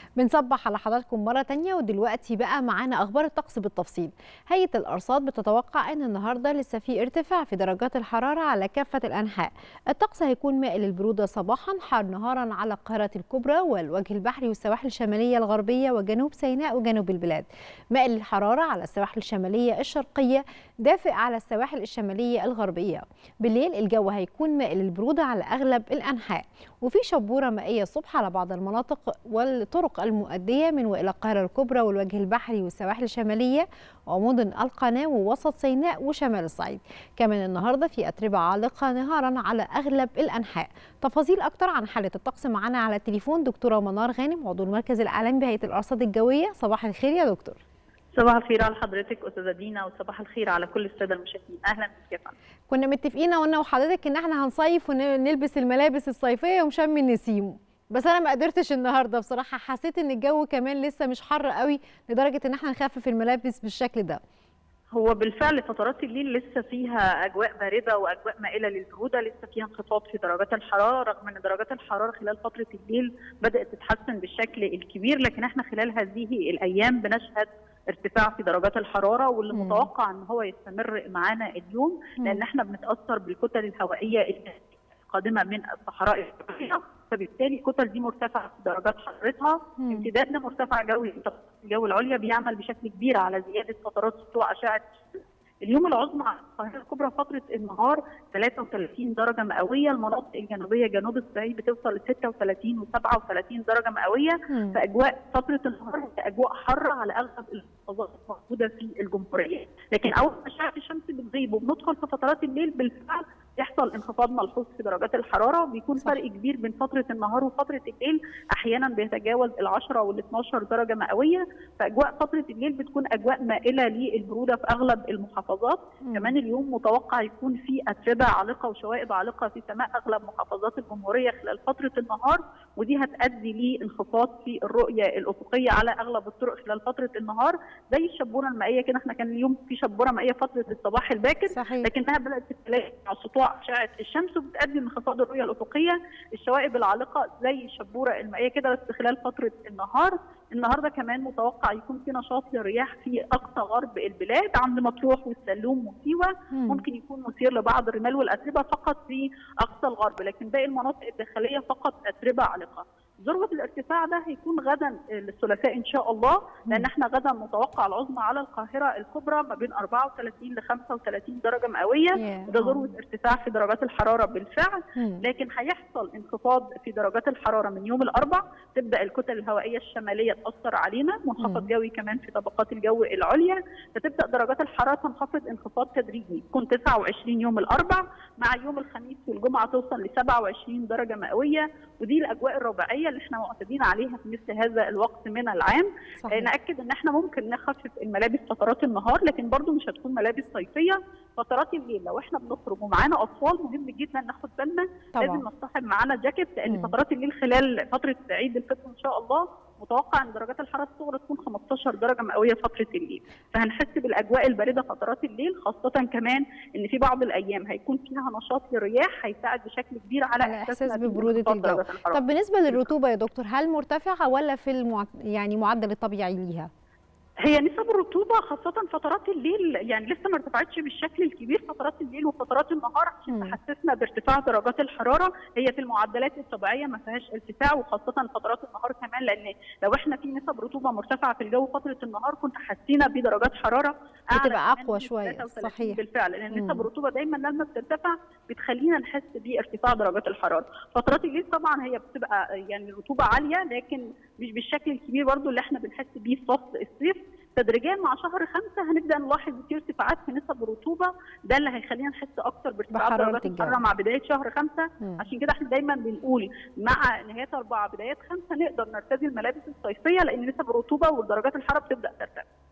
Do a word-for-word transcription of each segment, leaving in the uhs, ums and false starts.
بنصبح على حضراتكم مرة تانية، ودلوقتي بقى معانا أخبار الطقس بالتفصيل. هيئة الأرصاد بتتوقع أن النهاردة لسه في ارتفاع في درجات الحرارة على كافة الأنحاء. الطقس هيكون مائل للبرودة صباحا، حار نهارا على القاهرة الكبرى والوجه البحري والسواحل الشمالية الغربية وجنوب سيناء وجنوب البلاد. مائل للحرارة على السواحل الشمالية الشرقية، دافئ على السواحل الشمالية الغربية. بالليل الجو هيكون مائل للبرودة على أغلب الأنحاء، وفي شبورة مائية الصبح على بعض المناطق والطرق المؤدية من وإلى القاهرة الكبرى والوجه البحري والسواحل الشمالية ومدن القناة ووسط سيناء وشمال الصعيد. كمان النهاردة في أتربة عالقة نهارا على أغلب الأنحاء. تفاصيل أكتر عن حالة الطقس معنا على التليفون دكتورة منار غانم، عضو المركز الإعلامي بهيئة الأرصاد الجوية. صباح الخير يا دكتور. صباح الخير على حضرتك أستاذة دينا، وصباح الخير على كل السادة المشاهدين. أهلا بك يا فندم. كنا متفقين وانا وحضرتك ان احنا هنصيف ونلبس الملابس الصيفيه ومشم النسيم، بس انا ما قدرتش النهارده بصراحه. حسيت ان الجو كمان لسه مش حر قوي لدرجه ان احنا نخفف الملابس بالشكل ده. هو بالفعل فترات الليل لسه فيها اجواء بارده واجواء مائله للبروده، لسه فيها انخفاض في درجات الحراره، رغم ان درجات الحراره خلال فتره الليل بدات تتحسن بالشكل الكبير، لكن احنا خلال هذه الايام بنشهد ارتفاع في درجات الحراره، واللي مم. متوقع ان هو يستمر معانا اليوم، لان احنا بنتاثر بالكتل الهوائيه القادمه من الصحراء الغربيه، فبالتالي الكتل دي مرتفعه في درجات حرارتها. امتداد لمرتفع جوي في الجو العليا بيعمل بشكل كبير على زياده فترات سطوع اشعه اليوم العظمى على القاهره الكبرى فتره النهار ثلاثة وثلاثين درجه مئويه، المناطق الجنوبيه جنوب الصعيد بتوصل ل ستة وثلاثين وسبعة وثلاثين درجه مئويه. فاجواء فتره النهار هي اجواء حاره على اغلب المحافظات الموجوده في الجمهوريه، لكن اول ما اشعه الشمس بتغيب وبندخل في فترات الليل بالفعل يحصل انخفاض ملحوظ في درجات الحراره، وبيكون فرق كبير بين فتره النهار وفتره الليل، احيانا بيتجاوز ال عشرة وال اثناشر درجه مئويه. فاجواء فتره الليل بتكون اجواء مائله للبروده في اغلب المحافظات. مم. كمان اليوم متوقع يكون في اتربه عالقه وشوائب عالقه في سماء اغلب محافظات الجمهوريه خلال فتره النهار، ودي هتؤدي لانخفاض في الرؤيه الافقيه على اغلب الطرق خلال فتره النهار، زي الشبوره المائيه كده. احنا كان اليوم في شبوره مائيه فتره الصباح الباكر، صحيح. لكنها بدات تتلاقي مع سطوع اشعه الشمس وبتؤدي لانخفاض الرؤيه الافقيه. الشوائب العالقه زي الشبوره المائيه كده بس خلال فتره النهار. النهارده كمان متوقع يكون في نشاط للرياح في اقصى غرب البلاد عند مطروح والسلوم وسيوه، ممكن يكون مثير لبعض الرمال والاتربه فقط في اقصى الغرب، لكن باقي المناطق الداخليه فقط اتربه عالقه. ذروه الارتفاع ده هيكون غدا الثلاثاء ان شاء الله، لان احنا غدا متوقع العظمى على القاهره الكبرى ما بين أربعة وثلاثين ل خمسة وثلاثين درجه مئويه، وده ذروه ارتفاع في درجات الحراره بالفعل. لكن هيحصل انخفاض في درجات الحراره من يوم الاربع، تبدا الكتل الهوائيه الشماليه تاثر علينا، منخفض جوي كمان في طبقات الجو العليا، فتبدا درجات الحراره تنخفض انخفاض تدريجي، تكون تسعة وعشرين يوم الاربع، مع يوم الخميس والجمعه توصل ل سبعة وعشرين درجه مئويه، ودي الاجواء الربيعيه اللي احنا معتادين عليها في مثل هذا الوقت من العام. صحيح. ناكد ان احنا ممكن نخفف الملابس فترات النهار، لكن برضو مش هتكون ملابس صيفيه. فترات الليل لو احنا بنخرج ومعانا اطفال مهم جدا ناخد بالنا، لازم نصطحب معانا جاكيت، لان مم. فترات الليل خلال فتره عيد الفطر ان شاء الله متوقع ان درجات الحراره الصغرى تكون خمستاشر درجه مئويه فتره الليل، فهنحس بالاجواء البارده فترات الليل، خاصه كمان ان في بعض الايام هيكون فيها نشاط للرياح هيساعد بشكل كبير على, على احساس ببروده الجو. طب بالنسبه للرطوبه يا دكتور، هل مرتفعه ولا في المع... يعني معدل الطبيعي ليها؟ هي نسب الرطوبه خاصه فترات الليل يعني لسه ما ارتفعتش بالشكل الكبير فترات الليل وفترات النهار عشان تحسسنا بارتفاع درجات الحراره، هي في المعدلات الطبيعيه ما فيهاش ارتفاع، وخاصه فترات النهار كمان، لان لو احنا في نسب رطوبه مرتفعه في الجو فتره النهار كنت حسينا بدرجات حراره بتبقى اقوى شويه. صحيح بالفعل، لان نسب الرطوبه دايما لما بترتفع بتخلينا نحس بارتفاع درجات الحراره. فترات الليل طبعا هي بتبقى يعني الرطوبه عاليه، لكن مش بالشكل الكبير برضو اللي احنا بنحس بيه في فصل الصيف. تدريجيا مع شهر خمسة هنبدا نلاحظ في ارتفاعات في نسب الرطوبه، ده اللي هيخلينا نحس اكتر بارتفاع درجات الحراره مع بدايه شهر خمسة. مم. عشان كده احنا دايما بنقول مع نهايه أربعة بدايات خمسة نقدر نرتدي الملابس الصيفيه، لان نسب الرطوبه ودرجات الحراره بتبدا ترتفع.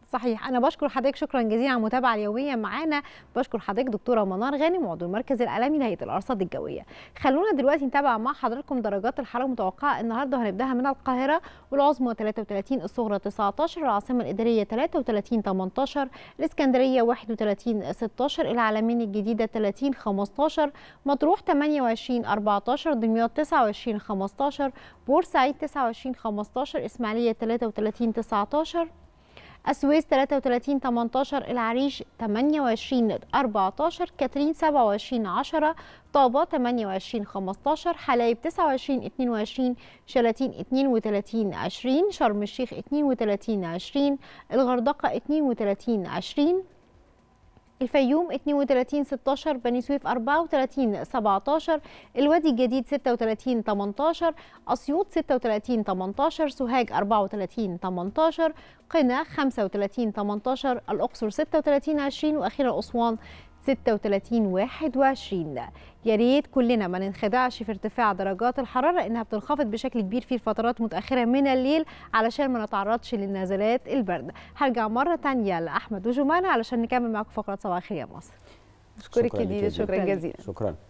صحيح. انا بشكر حضرتك شكرا جزيلا على المتابعه اليوميه معانا. بشكر حضرتك دكتوره منار غانم عضو المركز العالمي لهيئه الارصاد الجويه. خلونا دلوقتي نتابع مع حضراتكم درجات الحراره المتوقعه النهارده، وهنبداها من القاهره والعظمى ثلاثة وثلاثين، الصغرى تسعة عشر، العاصمه الاداريه ثلاثة وثلاثين ثمانية عشر، الاسكندريه واحد وثلاثين ستة عشر، العلمين الجديده ثلاثين خمسة عشر، مطروح ثمانية وعشرين أربعة عشر، دمياط تسعة وعشرين خمسة عشر، بورسعيد تسعة وعشرين خمسة عشر، اسماعيليه ثلاثة وثلاثين تسعة عشر، السويس ثلاثة وثلاثين ثمانية عشر، العريش ثمانية وعشرين أربعة عشر، كاترين سبعة وعشرين عشرة، طابة ثمانية وعشرين خمسة عشر، حلايب تسعة وعشرين اثنين وعشرين، شلاتين اثنين وثلاثين عشرين، شرم الشيخ اثنين وثلاثين عشرين، الغردقة اثنين وثلاثين عشرين، الفيوم اثنين وثلاثين ستة عشر، بني سويف أربعة وثلاثين سبعة عشر، الوادي الجديد ستة وثلاثين ثمانية عشر، أسيوط ستة وثلاثين ثمانية عشر، سوهاج أربعة وثلاثين ثمانية عشر، قنا خمسة وثلاثين ثمانية عشر، الأقصر ستة وثلاثين عشرين، وأخيرا أسوان ستة وثلاثين واحد وعشرين. يا ريت كلنا ما ننخدعش في ارتفاع درجات الحراره لانها بتنخفض بشكل كبير في الفترات متاخره من الليل علشان ما نتعرضش لنزلات البرد. هرجع مره ثانيه لاحمد وجمانه علشان نكمل معاكم فقره صباح الخير يا مصر. اشكرك جدا، شكرا جزيلا. شكرا.